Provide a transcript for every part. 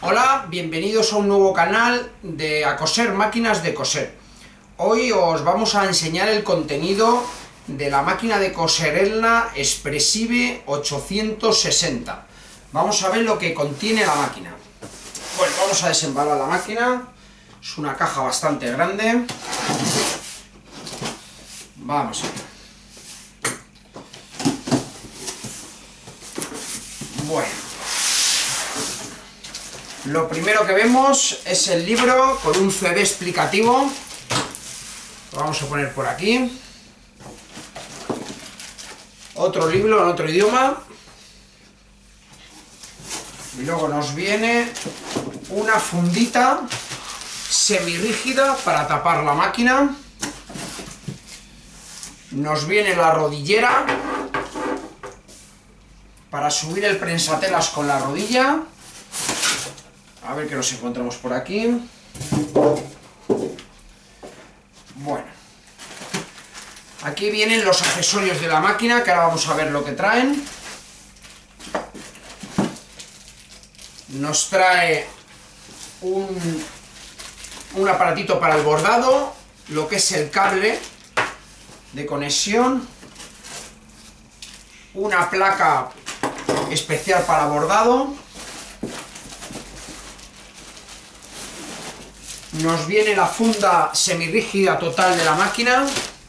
Hola, bienvenidos a un nuevo canal de A Coser, máquinas de coser. Hoy os vamos a enseñar el contenido de la máquina de coser Elna Espressive 860. Vamos a ver lo que contiene la máquina. Bueno, vamos a desembalar la máquina. Es una caja bastante grande. Vamos a ver. Bueno, lo primero que vemos es el libro con un CD explicativo. Lo vamos a poner por aquí. Otro libro en otro idioma. Y luego nos viene una fundita semirrígida para tapar la máquina. Nos viene la rodillera para subir el prensatelas con la rodilla. A ver qué nos encontramos por aquí. Bueno, aquí vienen los accesorios de la máquina, que ahora vamos a ver lo que traen. Nos trae un aparatito para el bordado, lo que es el cable de conexión, una placa especial para bordado. Nos viene la funda semirrígida total de la máquina.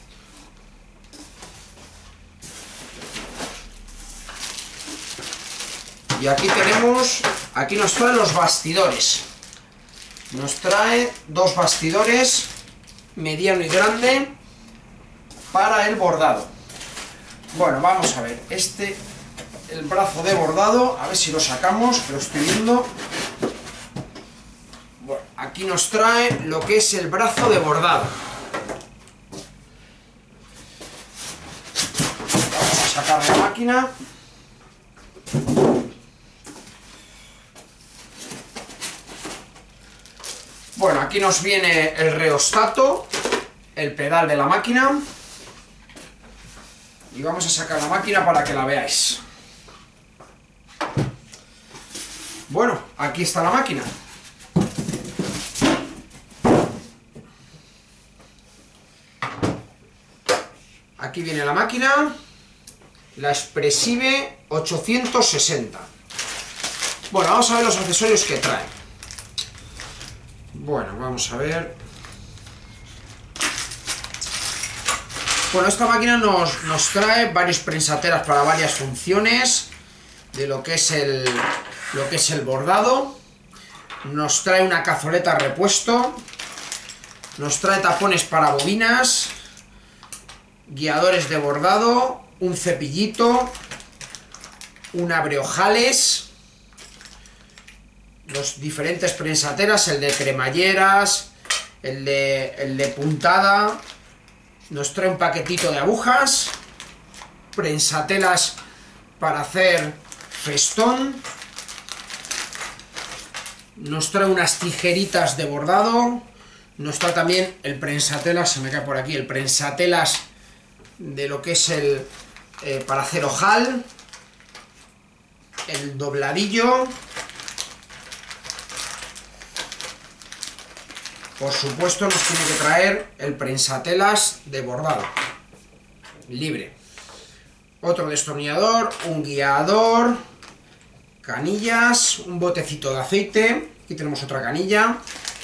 Y aquí nos trae los bastidores. Nos trae dos bastidores, mediano y grande, para el bordado. Bueno, vamos a ver, el brazo de bordado, a ver si lo sacamos, que lo estoy viendo. Bueno, aquí nos trae lo que es el brazo de bordado. Vamos a sacar la máquina. Bueno, aquí nos viene el reostato, el pedal de la máquina. Y vamos a sacar la máquina para que la veáis. Bueno, aquí está la máquina. Aquí viene la máquina, la Espressive 860. Bueno, vamos a ver los accesorios que trae. Bueno, vamos a ver. Bueno, esta máquina nos trae varios prensatelas para varias funciones de lo que es el bordado. Nos trae una cazoleta repuesto. Nos trae tapones para bobinas, guiadores de bordado, un cepillito, un abreojales, los diferentes prensatelas, el de cremalleras, el de puntada. Nos trae un paquetito de agujas, prensatelas para hacer festón. Nos trae unas tijeritas de bordado. Nos trae también el prensatelas, se me cae por aquí, el prensatelas de lo que es para hacer ojal, el dobladillo. Por supuesto nos tiene que traer el prensatelas de bordado libre, otro destornillador, un guiador, canillas, un botecito de aceite. Aquí tenemos otra canilla.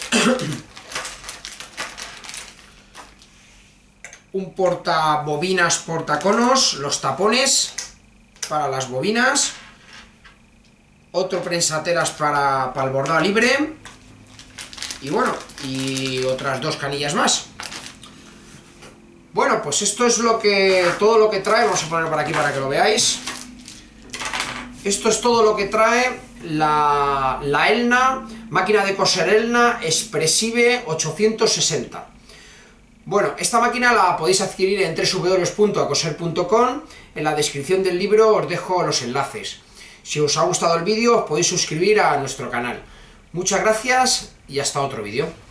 Un portabobinas, portaconos, los tapones para las bobinas. Otro prensatelas para el bordado libre. Y bueno, y otras dos canillas más. Bueno, pues esto es todo lo que trae. Vamos a ponerlo por aquí para que lo veáis. Esto es todo lo que trae la Elna, máquina de coser Elna Espressive 860. Bueno, esta máquina la podéis adquirir en www.acoser.com. En la descripción del libro os dejo los enlaces. Si os ha gustado el vídeo, os podéis suscribir a nuestro canal. Muchas gracias y hasta otro vídeo.